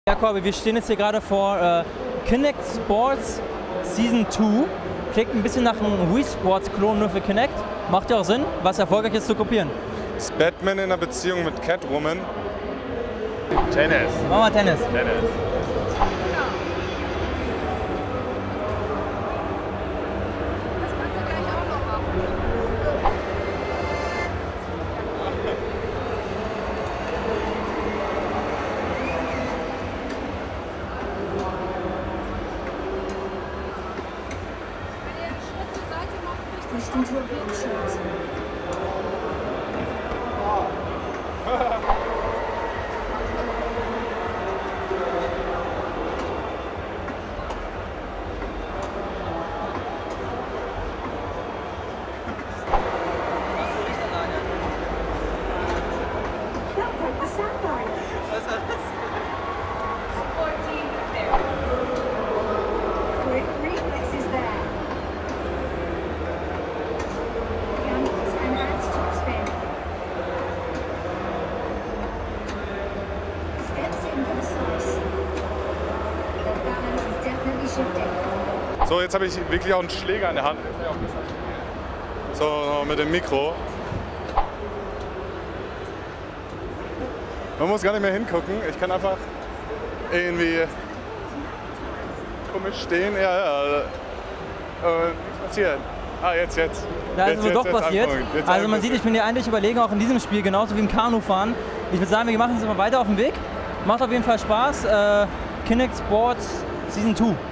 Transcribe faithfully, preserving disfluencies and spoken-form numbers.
Ja, Corby, wir stehen jetzt hier gerade vor äh, Kinect Sports Season zwei. Klingt ein bisschen nach einem Wii Sports Klon nur für Kinect. Macht ja auch Sinn, was erfolgreich ist zu kopieren. Ist Batman in einer Beziehung mit Catwoman? Tennis. Machen wir mal Tennis. Tennis. Richtung Turbinenschutz. So, jetzt habe ich wirklich auch einen Schläger in der Hand. So, mit dem Mikro. Man muss gar nicht mehr hingucken. Ich kann einfach irgendwie komisch stehen. Ja, ja. Äh, nichts passiert. Ah, jetzt, jetzt. Da ist jetzt, es wohl jetzt, doch jetzt passiert. Jetzt also man sieht, ich bin ja eigentlich überlegen, auch in diesem Spiel, genauso wie im Kanufahren. Ich würde sagen, wir machen jetzt mal weiter auf den Weg. Macht auf jeden Fall Spaß. Äh, Kinect Sports Season zwei.